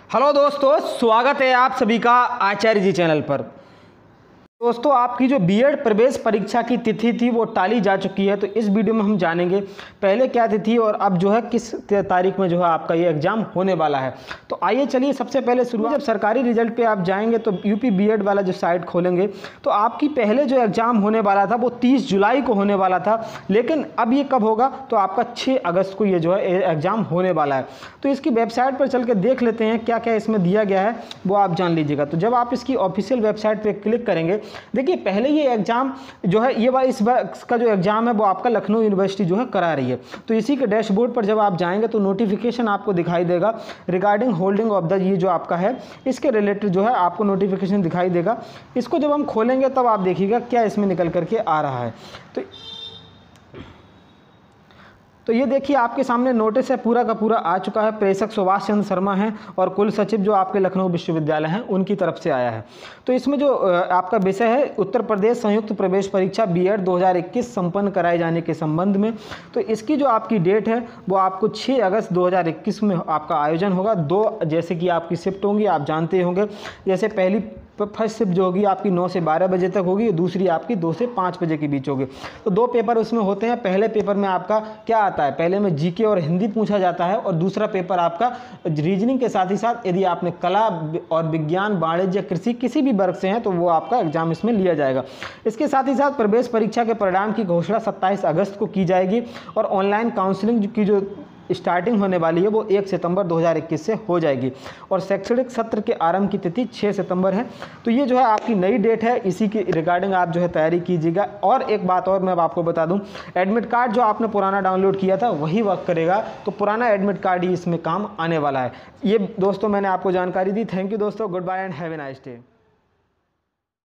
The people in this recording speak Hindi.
हेलो दोस्तों, स्वागत है आप सभी का आचार्य जी चैनल पर। दोस्तों, आपकी जो बीएड प्रवेश परीक्षा की तिथि थी वो टाली जा चुकी है। तो इस वीडियो में हम जानेंगे पहले क्या तिथि और अब जो है किस तारीख में जो है आपका ये एग्ज़ाम होने वाला है। तो आइए चलिए सबसे पहले शुरुआत, जब सरकारी रिजल्ट पे आप जाएंगे तो यूपी बीएड वाला जो साइट खोलेंगे तो आपकी पहले जो एग्ज़ाम होने वाला था वो 30 जुलाई को होने वाला था, लेकिन अब ये कब होगा तो आपका 6 अगस्त को ये जो है एग्ज़ाम होने वाला है। तो इसकी वेबसाइट पर चल के देख लेते हैं क्या क्या इसमें दिया गया है, वो आप जान लीजिएगा। तो जब आप इसकी ऑफिशियल वेबसाइट पर क्लिक करेंगे, देखिए पहले ये एग्ज़ाम जो है ये इस बार का जो एग्ज़ाम है वो आपका लखनऊ यूनिवर्सिटी जो है करा रही है। तो इसी के डैशबोर्ड पर जब आप जाएंगे तो नोटिफिकेशन आपको दिखाई देगा रिगार्डिंग होल्डिंग ऑफ द, ये जो आपका है इसके रिलेटेड जो है आपको नोटिफिकेशन दिखाई देगा। इसको जब हम खोलेंगे तब आप देखिएगा क्या इसमें निकल करके आ रहा है। तो ये देखिए आपके सामने नोटिस है, पूरा का पूरा आ चुका है। प्रेषक सुभाष चंद्र शर्मा हैं और कुल सचिव जो आपके लखनऊ विश्वविद्यालय हैं उनकी तरफ से आया है। तो इसमें जो आपका विषय है उत्तर प्रदेश संयुक्त प्रवेश परीक्षा बीएड 2021 संपन्न कराए जाने के संबंध में। तो इसकी जो आपकी डेट है वो आपको 6 अगस्त 2021 में आपका आयोजन होगा। दो जैसे कि आपकी शिफ्ट होंगी, आप जानते होंगे। जैसे पहली फर्स्ट शिफ्ट जो होगी आपकी 9 से 12 बजे तक होगी, दूसरी आपकी 2 से 5 बजे के बीच होगी। तो 2 पेपर उसमें होते हैं। पहले पेपर में आपका क्या आता है, पहले में जीके और हिंदी पूछा जाता है, और दूसरा पेपर आपका रीजनिंग के साथ ही साथ यदि आपने कला और विज्ञान, वाणिज्य, कृषि किसी भी वर्ग से हैं तो वो आपका एग्जाम इसमें लिया जाएगा। इसके साथ ही साथ प्रवेश परीक्षा के परिणाम की घोषणा 27 अगस्त को की जाएगी और ऑनलाइन काउंसलिंग की जो स्टार्टिंग होने वाली है वो 1 सितंबर 2021 से हो जाएगी और शैक्षणिक सत्र के आरंभ की तिथि 6 सितंबर है। तो ये जो है आपकी नई डेट है, इसी के रिगार्डिंग आप जो है तैयारी कीजिएगा। और एक बात और मैं आपको बता दूं, एडमिट कार्ड जो आपने पुराना डाउनलोड किया था वही वर्क करेगा, तो पुराना एडमिट कार्ड ही इसमें काम आने वाला है। ये दोस्तों मैंने आपको जानकारी दी। थैंक यू दोस्तों, good bye and have a nice day.